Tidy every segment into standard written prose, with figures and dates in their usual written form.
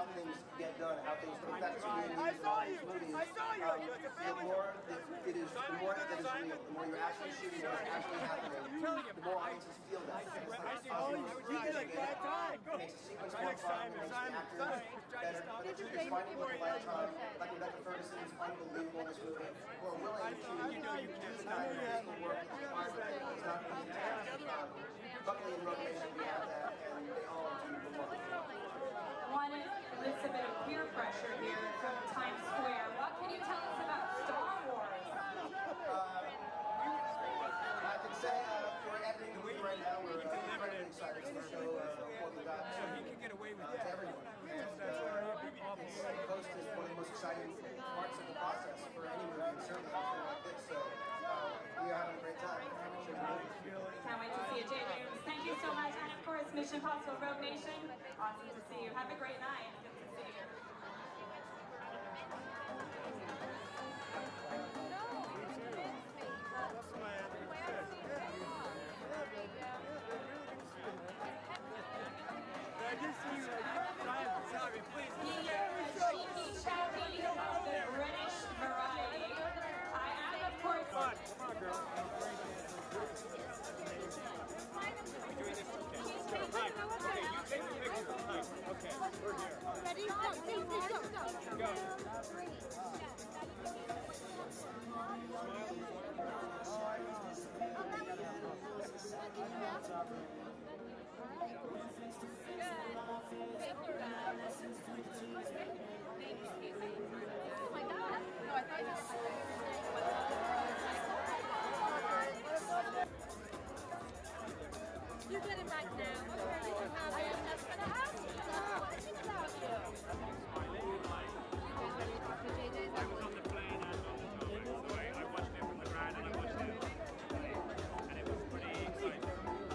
how things get done, how things affect communities and all these movies. The more that it is, the more that is real, the more you're actually shooting what's actually happening, the more audiences feel that. It's like it makes the sequence more fun, it makes the actors better. But it's finding what lifetime, like Rebecca Ferguson is unbelievable in this movie, who are willing to do the kind of physical work that's required. It's not easy task. Luckily in Rogue Nation we have that, and they all do remarkable. One lists a bit of peer pressure here from Times Square. What can you tell us about Star Wars? I can say for editing the movie right now, we're incredibly excited to show what we got to everyone. And post is one of the most exciting parts of the process for any movie, and certainly on a film like this. So we are having a great time. Can't wait to see you, J. Dooms. Thank you so much. And of course, Mission Impossible Rogue Nation. Awesome to see you. Have a great night. Good to see you. Cheeky chappy of the British variety. I am, of course. Come on, girl. Right. Okay, you take the picture. Right. Okay, we're here. Ready? Go. Oh my God. No, I thought you were. You get it back now. You can have it. I was going to ask you. What is it about you? I was on the plane and on the tour, so I watched it from the ground and I watched it. And it was pretty exciting.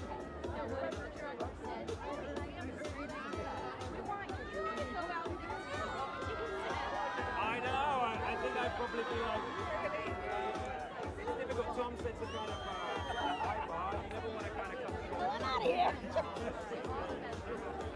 I know, I think I'd probably be like, it's difficult. Tom sets a kind of high bar, you never want to kind of come to Get out of here!